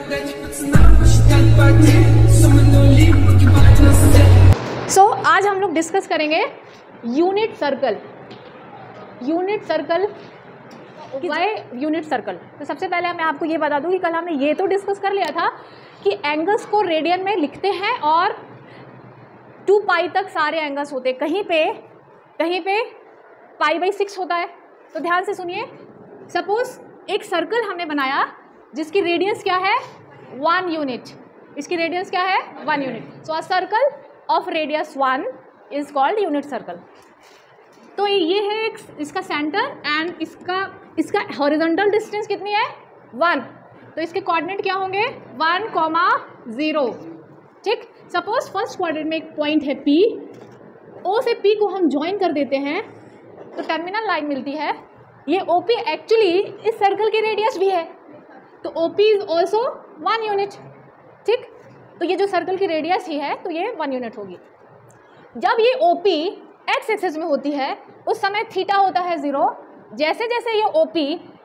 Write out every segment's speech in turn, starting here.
आज हम लोग डिस्कस करेंगे unit circle. Unit circle, why unit circle. तो सबसे पहले मैं आपको ये बता दूं कि कल हमने ये तो डिस्कस कर लिया था कि एंगल्स को रेडियन में लिखते हैं और 2 पाई तक सारे एंगल्स होते हैं। कहीं पे π/6 होता है। तो ध्यान से सुनिए, सपोज एक सर्कल हमने बनाया जिसकी रेडियस क्या है 1 यूनिट। इसकी रेडियस क्या है 1 यूनिट। So a circle of radius 1 is called unit circle. तो ये है एक इसका सेंटर एंड इसका हॉरिजॉन्टल डिस्टेंस कितनी है 1। तो इसके कोऑर्डिनेट क्या होंगे 1, 0। ठीक। सपोज फर्स्ट क्वाड्रेंट में एक पॉइंट है P, O से P को हम ज्वाइन कर देते हैं तो टर्मिनल लाइन मिलती है। ये OP एक्चुअली इस सर्कल की रेडियस भी है, तो OP इज ऑल्सो 1 यूनिट। ठीक। तो ये जो सर्कल की रेडियस ही है तो ये 1 यूनिट होगी। जब ये OP एक्स एक्सिस में होती है उस समय थीटा होता है 0। जैसे जैसे ये OP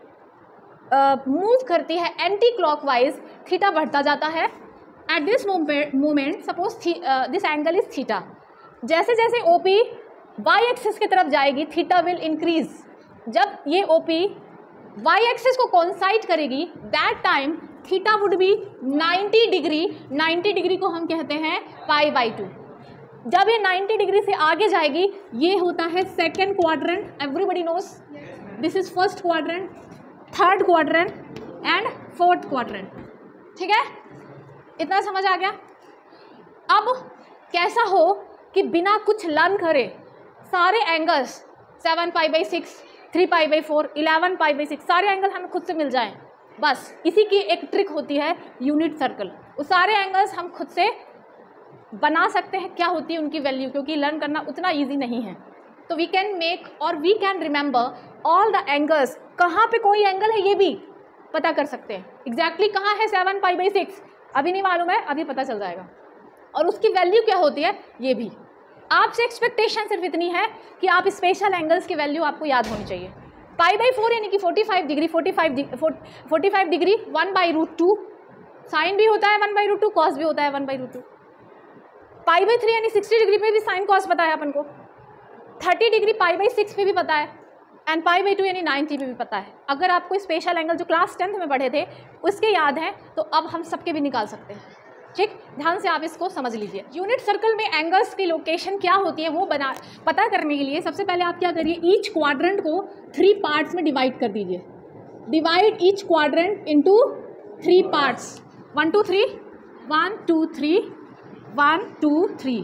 मूव करती है एंटी क्लॉकवाइज थीटा बढ़ता जाता है। At this moment suppose this angle is theta. जैसे जैसे OP वाई एक्सिस की तरफ जाएगी थीटा विल इंक्रीज। जब ये OP वाई एक्सिस को कोइंसाइड करेगी that time theta would be 90 degree. 90 degree को हम कहते हैं π/2। जब ये 90 डिग्री से आगे जाएगी ये होता है second quadrant. Everybody knows this is first quadrant, third quadrant and fourth quadrant. ठीक है, इतना समझ आ गया। अब कैसा हो कि बिना कुछ लर्न करे सारे एंगल्स 7 π/6, 3 π/4, 11 π/6 सारे एंगल हमें खुद से मिल जाएं। बस इसी की एक ट्रिक होती है यूनिट सर्कल। वो सारे एंगल्स हम खुद से बना सकते हैं क्या होती है उनकी वैल्यू, क्योंकि लर्न करना उतना ईजी नहीं है। तो वी कैन मेक और we can remember all the angles. कहाँ पे कोई एंगल है ये भी पता कर सकते हैं। एग्जैक्टली कहाँ है 7 π/6 अभी नहीं मालूम है, अभी पता चल जाएगा। और उसकी वैल्यू क्या होती है ये भी। आपसे एक्सपेक्टेशन सिर्फ इतनी है कि आप स्पेशल एंगल्स की वैल्यू आपको याद होनी चाहिए। π/4 यानी कि 45 डिग्री 45 डिग्री 1/√2 साइन भी होता है 1/√2, कॉस भी होता है 1/√2। π/3 यानी 60 डिग्री में भी साइन कॉस पता है अपन को। 30 डिग्री π/6 पे भी पता है एंड π/2 यानी 90 पे भी पता है। अगर आपको स्पेशल एंगल जो क्लास 10th में पढ़े थे उसके याद हैं तो अब हम सबके भी निकाल सकते हैं। ठीक, ध्यान से आप इसको समझ लीजिए। यूनिट सर्कल में एंगल्स की लोकेशन क्या होती है वो पता करने के लिए सबसे पहले आप क्या करिए, ईच क्वाड्रेंट को 3 पार्ट्स में डिवाइड कर दीजिए। Divide each quadrant into 3 parts. 1 2 3 1 2 3 1 2 3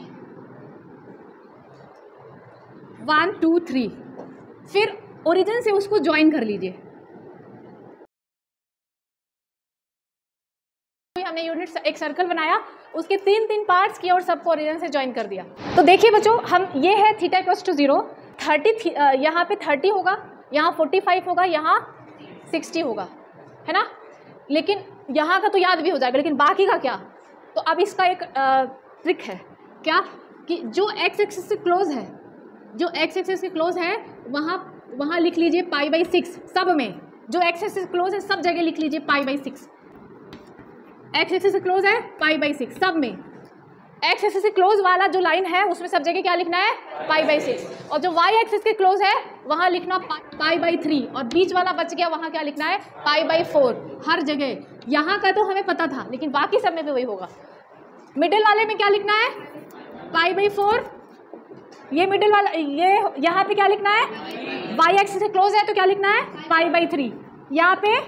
1 2 3। फिर ओरिजिन से उसको ज्वाइन कर लीजिए। हमने यूनिट एक सर्कल बनाया, उसके 3 पार्ट्स किए और सबको ओरिजिन से ज्वाइन कर दिया। तो देखिए बच्चों, हम ये है थीटा इक्वल्स टू 0, 30 यहाँ पे 30 होगा, यहाँ 45 होगा, यहाँ 60 होगा, है ना। लेकिन यहाँ का तो याद भी हो जाएगा, लेकिन बाकी का क्या। तो अब इसका एक ट्रिक है क्या कि जो एक्स एक्सिस से क्लोज है, जो एक्स एक्सिस से क्लोज है वहाँ लिख लीजिए π/6 सब में। जो एक्स एक्सिस से क्लोज है सब जगह लिख लीजिए π/6। एक्स एक्सिस से क्लोज है π/6 सब में। एक्स एक्सिस से क्लोज वाला जो लाइन है उसमें सब जगह क्या लिखना है π/6। और जो वाई एक्सिस के क्लोज है वहाँ लिखना π/3 और बीच वाला बच गया वहाँ क्या लिखना है π/4 हर जगह। यहाँ का तो हमें पता था लेकिन बाकी सब में भी वही होगा। मिडिल वाले में क्या लिखना है π/4। ये मिडिल वाला ये यहाँ पे क्या लिखना है, वाई एक्सिस से क्लोज है तो क्या लिखना है π/3। यहाँ पे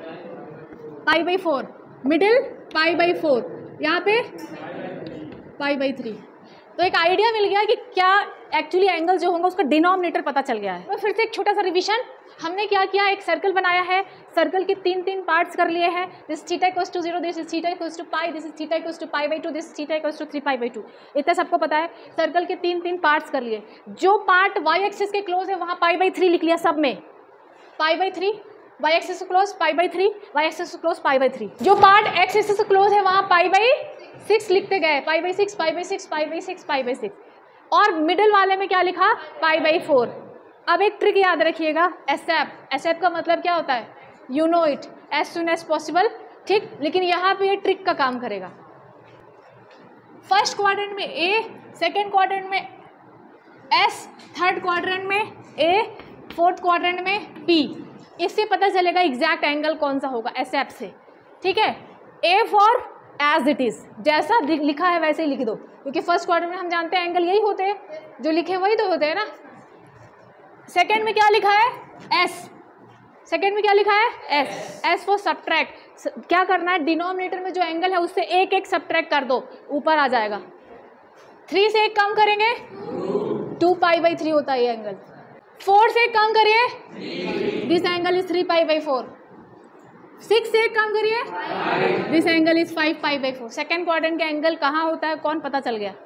π/4 मिडिल π/4, यहाँ पे π/3। तो एक आइडिया मिल गया कि क्या एक्चुअली एंगल जो होंगे उसका डिनोमिनेटर पता चल गया है। तो फिर से एक छोटा सा रिवीजन, हमने क्या किया, एक सर्कल बनाया है, सर्कल के 3 पार्ट्स कर लिए हैं। This theta equals to 0, this is theta equals to pi, this is theta equals to π/2, this theta equals to 3 π/2। इतना सबको पता है। सर्कल के 3 पार्ट्स कर लिए। जो पार्ट वाई एक्सिस के क्लोज है वहाँ π/3 लिख लिया सब में, π/3 वाई एक्सिस से क्लोज π/3, वाई एक्सिस से क्लोज π/3। जो पार्ट एक्स एक्सिस से क्लोज है वहाँ π/6 लिखते गए, π/6 π/6 π/6 π/6। और मिडिल वाले में क्या लिखा π/4। अब एक ट्रिक याद रखिएगा, एसएप। एसएप का मतलब क्या होता है, you know it, as soon as possible ठीक, लेकिन यहाँ पे ये ट्रिक का काम करेगा। फर्स्ट क्वाड्रेंट में ए, सेकेंड क्वाड्रेंट में एस, थर्ड क्वाड्रेंट में ए, फोर्थ क्वाड्रेंट में पी। इससे पता चलेगा एग्जैक्ट एंगल कौन सा होगा एसएफ से। ठीक है, A for as it is, जैसा लिखा है वैसे ही लिख दो, क्योंकि फर्स्ट क्वाड्रेंट में हम जानते हैं एंगल यही होते हैं, जो लिखे वही तो होते हैं ना। सेकेंड में क्या लिखा है? एस। सेकेंड में क्या लिखा है? एस। एस फॉर सब्ट्रैक्ट, क्या करना है, डिनोमिनेटर में जो एंगल है उससे एक एक सब्ट्रैक्ट कर दो, ऊपर आ जाएगा। 3 से एक कम करेंगे 2 पाई/3 होता है ये एंगल। 4 से एक कम करिए, दिस एंगल इज 3 पाई/4। 6 से एक कम करिए, दिस एंगल इज 5 पाई/4। सेकेंड क्वाड्रेंट का एंगल कहाँ होता है, कौन पता चल गया?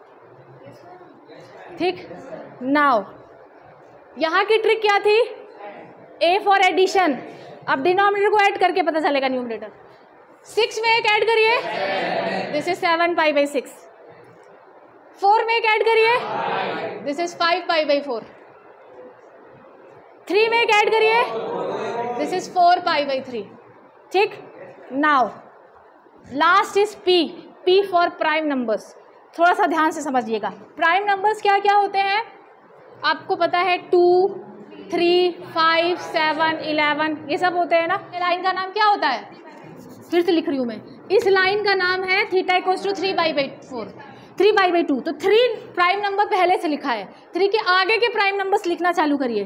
ठीक, नाउ यहाँ की ट्रिक क्या थी? ए फॉर एडिशन, अब डिनोमिनेटर को ऐड करके पता चलेगा न्यूमरेटर। 6 में एक ऐड करिए, दिस इज 7 पाई/6। 4 में एक ऐड करिए, दिस इज 5 पाई/4। 3 में एक ऐड करिए, दिस इज 4 पाई/3। ठीक, now last is P, P for prime numbers. थोड़ा सा ध्यान से समझिएगा, प्राइम नंबर्स क्या क्या होते हैं आपको पता है? 2, 3, 5, 7, 11, ये सब होते हैं ना। लाइन का नाम क्या होता है? फिर से लिख रही हूँ मैं, इस लाइन का नाम है थीटा इक्वल्स टू 3 पाई/4, 3 पाई/2। तो 3 प्राइम नंबर पहले से लिखा है, 3 के आगे के प्राइम नंबर्स लिखना चालू करिए।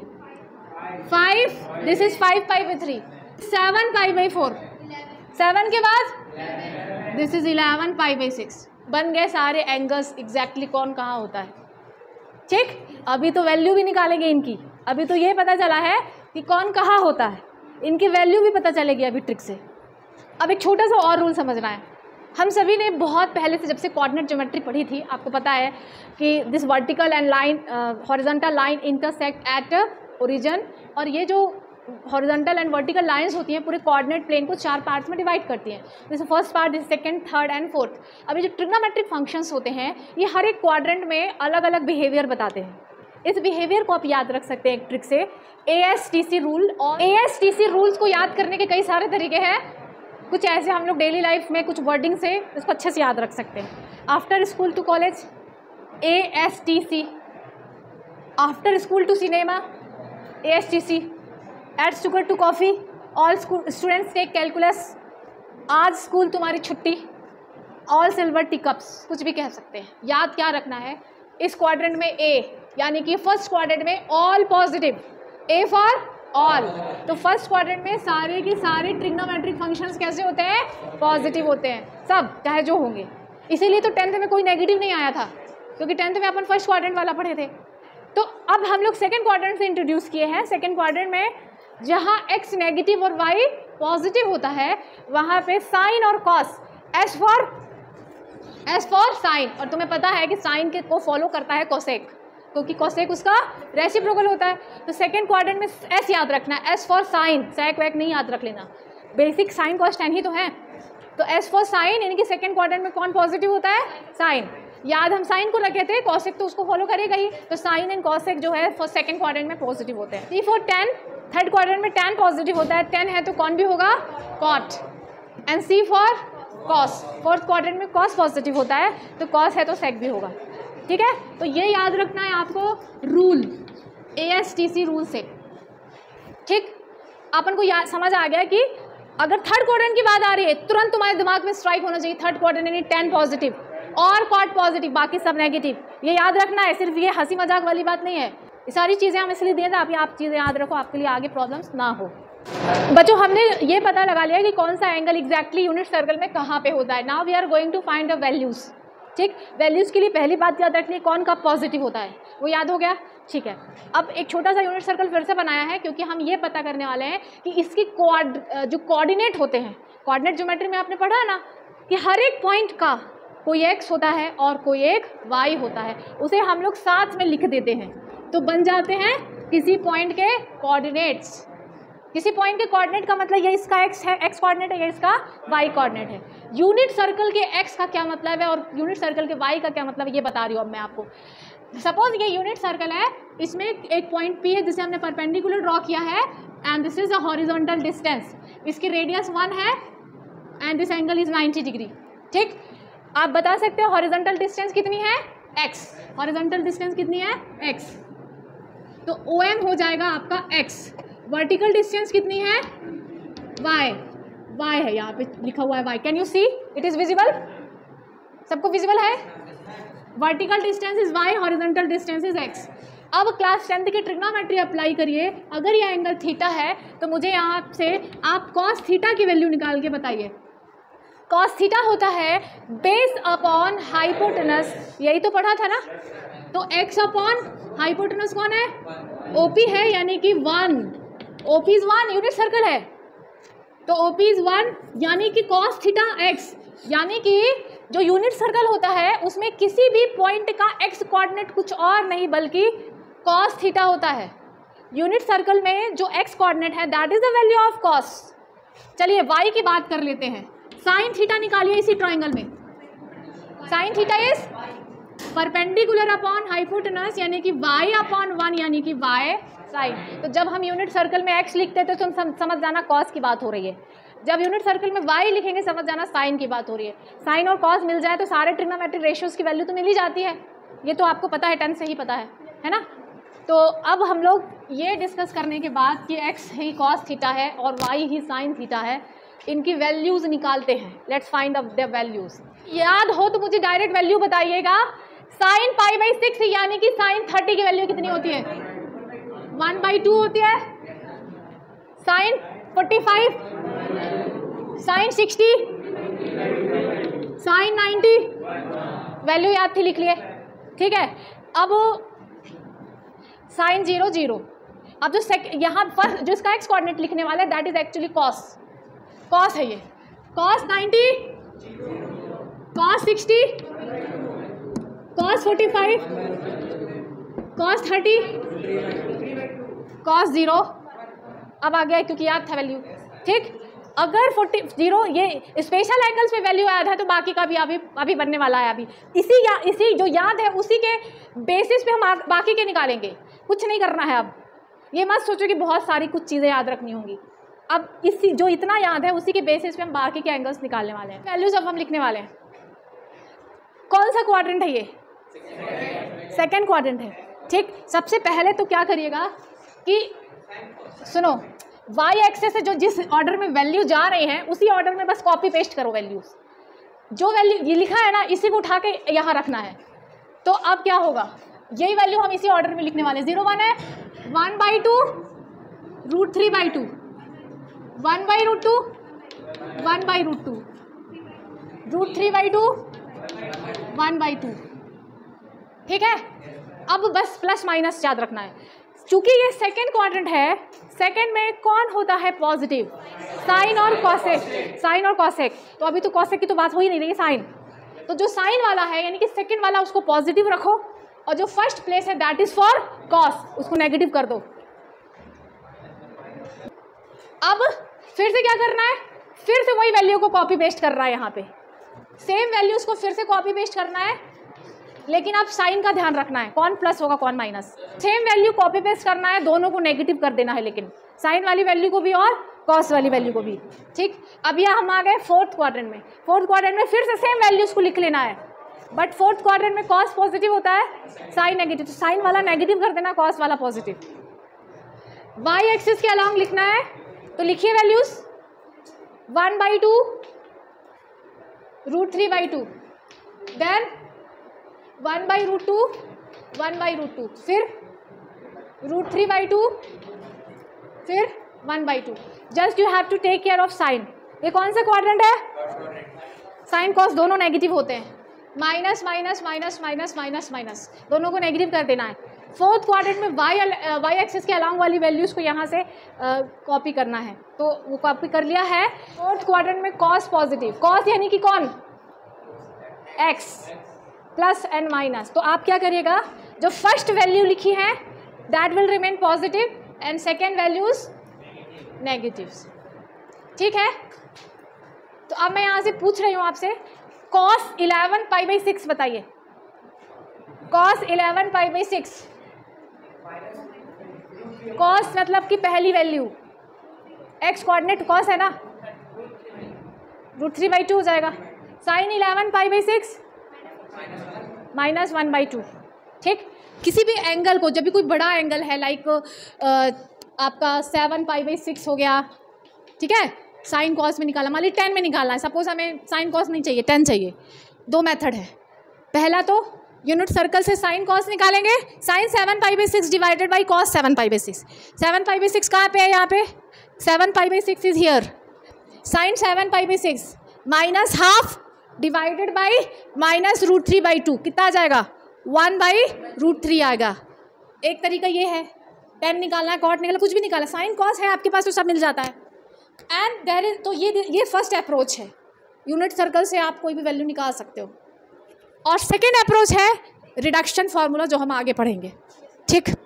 5, दिस इज 5 पाई/3। 7 पाई/4, 7 के बाद दिस इज 11 पाई/6। बन गए सारे एंगल्स, एग्जैक्टली कौन कहाँ होता है। ठीक, अभी तो वैल्यू भी निकालेंगे इनकी, अभी तो ये पता चला है कि कौन कहाँ होता है, इनकी वैल्यू भी पता चलेगी अभी ट्रिक से। अब एक छोटा सा और रूल समझना है। हम सभी ने बहुत पहले से, जब से कोऑर्डिनेट ज्योमेट्री पढ़ी थी, आपको पता है कि this vertical and line, horizontal line intersect at origin, और ये जो हॉरिजॉन्टल एंड वर्टिकल लाइंस होती हैं पूरे कोऑर्डिनेट प्लेन को 4 पार्ट्स में डिवाइड करती हैं। जैसे फर्स्ट पार्ट, जैसे सेकंड, थर्ड एंड फोर्थ। अभी जो ट्रिग्नोमेट्रिक फंक्शंस होते हैं ये हर एक क्वाड्रेंट में अलग अलग बिहेवियर बताते हैं। इस बिहेवियर को आप याद रख सकते हैं एक ट्रिक से, ASTC रूल। और ASTC रूल्स को याद करने के कई सारे तरीके हैं, कुछ ऐसे हम लोग डेली लाइफ में कुछ वर्डिंग से इसको अच्छे से याद रख सकते हैं। After school to college ASTC, after school to cinema ASTC, eat sugar to coffee all students take calculus, आज स्कूल तुम्हारी छुट्टी, ऑल सिल्वर टी कप्स, कुछ भी कह सकते हैं। याद क्या रखना है, इस क्वाड्रेंट में A, यानी कि फर्स्ट क्वाड्रेंट में all positive, A for all. तो फर्स्ट क्वाड्रेंट में सारे के सारे ट्रिग्नोमेट्रिक फंक्शंस कैसे होते हैं? पॉजिटिव होते हैं सब, चाहे जो होंगे। इसीलिए तो 10th में कोई नेगेटिव नहीं आया था, क्योंकि 10th में अपन फर्स्ट क्वाड्रेंट वाला पढ़े थे। तो अब हम लोग सेकेंड क्वाड्रेंट से इंट्रोड्यूस किए हैं। सेकेंड क्वाड्रेंट में जहाँ x नेगेटिव और y पॉजिटिव होता है, वहाँ पे साइन और कॉस, S फॉर साइन। और तुम्हें पता है कि साइन के को फॉलो करता है कोसेक, क्योंकि कोसेक उसका रेसिप्रोकल होता है। तो सेकेंड क्वाड्रेंट में S याद रखना है, S फॉर साइन, सेक वैक नहीं याद रख लेना, बेसिक साइन कॉस टेन ही तो है। तो S फॉर साइन, यानी कि सेकेंड क्वाड्रेंट में कौन पॉजिटिव होता है? साइन। याद हम साइन को रखे थे, कॉसेक तो उसको फॉलो करेगा ही, तो साइन एंड कॉसेक जो है फॉर सेकेंड क्वाड्रेंट में पॉजिटिव होते हैं। 3 फॉर टेन, थर्ड क्वाड्रेंट में tan पॉजिटिव होता है, 10 है तो कौन भी होगा? Cot. And C for cos, fourth quadrant में कॉस पॉजिटिव होता है, तो कॉस है तो सेक भी होगा। ठीक है, तो ये याद रखना है आपको रूल, ASTC रूल से। ठीक, अपन को याद समझ आ गया कि अगर थर्ड क्वाड्रेंट की बात आ रही है, तुरंत तुम्हारे दिमाग में स्ट्राइक होना चाहिए थर्ड क्वाड्रेंट यानी tan पॉजिटिव और कॉट पॉजिटिव, बाकी सब नेगेटिव। ये याद रखना है, सिर्फ ये हंसी मजाक वाली बात नहीं है। ये सारी चीज़ें हम इसलिए दिए थे आप चीज़ें याद रखो, आपके लिए आगे प्रॉब्लम्स ना हो। बच्चों, हमने ये पता लगा लिया कि कौन सा एंगल एग्जैक्टली यूनिट सर्कल में कहाँ पे होता है। Now we are going to find the values. ठीक, वैल्यूज़ के लिए पहली बात याद रखनी है कौन कब पॉजिटिव होता है, वो याद हो गया। ठीक है, अब एक छोटा सा यूनिट सर्कल फिर से बनाया है, क्योंकि हम ये पता करने वाले हैं कि इसकी जो कोऑर्डिनेट होते हैं, कोऑर्डिनेट ज्योमेट्री में आपने पढ़ा है ना कि हर एक पॉइंट का कोई x होता है और कोई एक y होता है, उसे हम लोग साथ में लिख देते हैं, तो बन जाते हैं किसी पॉइंट के कोऑर्डिनेट्स। किसी पॉइंट के कोऑर्डिनेट का मतलब ये इसका x है, x कोऑर्डिनेट है, ये इसका y कोऑर्डिनेट है। यूनिट सर्कल के x का क्या मतलब है और यूनिट सर्कल के y का क्या मतलब है, ये बता रही हूँ अब मैं आपको। सपोज ये यूनिट सर्कल है, इसमें एक पॉइंट P है जिसे हमने परपेंडिकुलर ड्रॉ किया है, and this is a horizontal distance. इसकी रेडियस 1 है and this angle is 90 degree. ठीक, आप बता सकते हो हॉरिजॉन्टल डिस्टेंस कितनी है, x। हॉरिजॉन्टल डिस्टेंस कितनी है, x, तो OM हो जाएगा आपका x। वर्टिकल डिस्टेंस कितनी है, y है, यहाँ पे लिखा हुआ है y। Can you see it is visible, सबको विजिबल है। Vertical distance is y, horizontal distance is x। अब क्लास 10th की ट्रिग्नोमेट्री अप्लाई करिए। अगर ये एंगल थीटा है तो मुझे यहाँ से आप कॉस थीटा की वैल्यू निकाल के बताइए। कॉस थीटा होता है बेस अपॉन हाइपोटेनस, यही तो पढ़ा था ना। तो x अपॉन हाइपोटेनस कौन है, OP है, यानी कि 1। OP इज 1, यूनिट सर्कल है, तो OP इज 1, यानी कि कॉस थीटा x, यानी कि जो यूनिट सर्कल होता है उसमें किसी भी पॉइंट का x कोऑर्डिनेट कुछ और नहीं बल्कि कॉस थीटा होता है। यूनिट सर्कल में जो x कोऑर्डिनेट है that is the value of cos. चलिए y की बात कर लेते हैं। साइन थीटा निकालिए इसी ट्राइंगल में। Sine theta is perpendicular upon hypotenuse, यानी कि y अपॉन 1, यानी कि y साइन। तो जब हम यूनिट सर्कल में x लिखते थे तो हम समझ जाना कॉस की बात हो रही है, जब यूनिट सर्कल में y लिखेंगे समझ जाना साइन की बात हो रही है। साइन और कॉस मिल जाए तो सारे ट्रिग्नोमेट्रिक रेशियोज की वैल्यू तो मिल ही जाती है, ये तो आपको पता है, 10 से ही पता है ना। तो अब हम लोग ये डिस्कस करने के बाद कि x ही कॉस थीटा है और y ही साइन थीटा है, इनकी वैल्यूज़ निकालते हैं। Let's find out the values. याद हो तो मुझे डायरेक्ट वैल्यू बताइएगा। साइन π/6 यानी कि साइन 30 की वैल्यू कितनी होती है, 1/2 होती है। साइन 45, साइन 60, साइन 90, वैल्यू याद थी, लिख लिए, ठीक है। अब साइन 0 0। अब जो यहाँ पर जो इसका x कोऑर्डिनेट लिखने वाला है that is actually cos, cos है ये। Cos 90, cos 60, cos 45, cos 30, cos 0। अब आ गया क्योंकि याद था वैल्यू, ठीक। अगर 0 ये स्पेशल एंगल्स में वैल्यू याद है तो बाकी का भी अभी बनने वाला है। अभी इसी जो याद है उसी के बेसिस पे हम बाकी के निकालेंगे, कुछ नहीं करना है। अब ये मत सोचो कि बहुत सारी कुछ चीज़ें याद रखनी होंगी। अब इसी जो इतना याद है उसी के बेसिस पे हम बाकी के एंगल्स निकालने वाले हैं। वैल्यूज अब हम लिखने वाले हैं। कौन सा क्वाड्रेंट है ये, सेकेंड क्वाड्रेंट है, ठीक। सबसे पहले तो क्या करिएगा कि सुनो, y एक्सेस से जो जिस ऑर्डर में वैल्यू जा रही हैं उसी ऑर्डर में बस कॉपी पेस्ट करो वैल्यूज। जो वैल्यू ये लिखा है ना इसी को उठा के यहाँ रखना है। तो अब क्या होगा, यही वैल्यू हम इसी ऑर्डर में लिखने वाले। 0 1 है, 1/2 √3/2, 1/√2, 1/√2, √3/2, 1/2, ठीक है। अब बस प्लस माइनस याद रखना है। चूंकि ये सेकेंड क्वाड्रेंट है, सेकेंड में कौन होता है पॉजिटिव, साइन और कॉसेक, साइन और कॉसेक। तो अभी तो कॉसेक की तो बात हो ही नहीं रही, साइन। तो जो साइन वाला है यानी कि सेकेंड वाला उसको पॉजिटिव रखो और जो फर्स्ट प्लेस है दैट इज फॉर कॉस, उसको नेगेटिव कर दो। अब फिर से क्या करना है, फिर से वही वैल्यू को कॉपी पेस्ट कर रहा है, यहाँ पे सेम वैल्यूज को फिर से कॉपी पेस्ट करना है, लेकिन आप साइन का ध्यान रखना है, कौन प्लस होगा कौन minus. Same value copy paste करना है, दोनों को नेगेटिव कर देना है, लेकिन साइन वाली वैल्यू को भी और कॉस वाली वैल्यू को भी, ठीक। अब यह हम आ गए फोर्थ क्वाड्रेंट में। फोर्थ क्वाड्रेंट में फिर से सेम वैल्यूज को लिख लेना है, बट फोर्थ क्वाड्रेंट में कॉस पॉजिटिव होता है, साइन नेगेटिव। तो साइन वाला नेगेटिव कर देना, कॉस वाला पॉजिटिव। y एक्सिस के अलॉन्ग लिखना है, तो लिखिए वैल्यूज 1/2 √3/2, देन 1/√2, 1/√2, फिर √3/2, फिर 1/2। Just you have to take care of sine. ये कौन सा क्वाड्रेंट है, साइन कॉस दोनों नेगेटिव होते हैं, minus minus minus minus minus minus, दोनों को नेगेटिव कर देना है। फोर्थ क्वाड्रेंट में y एक्सिस के अलॉन्ग वाली वैल्यूज़ को यहाँ से कॉपी करना है, तो वो कॉपी कर लिया है। फोर्थ क्वाड्रेंट में कॉस पॉजिटिव, कॉस यानी कि कौन, x प्लस एंड माइनस। तो आप क्या करिएगा, जो फर्स्ट वैल्यू लिखी है that will remain positive and second values negatives, ठीक है। तो अब मैं यहाँ से पूछ रही हूँ आपसे, cos 11 π/6 बताइए। cos 11 π/6, cos मतलब कि पहली वैल्यू, x कोऑर्डिनेट cos है ना, √3/2 हो जाएगा। साइन 11 π/6 -1/2। ठीक, किसी भी एंगल को, जब भी कोई बड़ा एंगल है लाइक आपका 7 π/6 हो गया, ठीक है, साइन कॉस में निकाला, मान ली 10 में निकालना है, सपोज हमें साइन कॉस नहीं चाहिए, 10 चाहिए। दो मेथड है, पहला तो यूनिट सर्कल से साइन कॉस निकालेंगे, साइन 7 π/6 डिवाइडेड बाई कॉस 7 π/6। 7 π/6 कहाँ पे है, यहाँ पे 7 π/6 is here, sine 7 π/6 -½ divided by -√3/2 कितना आ जाएगा, 1/√3 आएगा। एक तरीका ये है, 10 निकालना है, कॉट निकालना, कुछ भी निकालना, साइन कॉस है आपके पास तो सब मिल जाता है। एंड देयर इज, तो ये फर्स्ट अप्रोच है, यूनिट सर्कल से आप कोई भी वैल्यू निकाल सकते हो। और सेकेंड अप्रोच है रिडक्शन फार्मूला, जो हम आगे पढ़ेंगे। ठीक।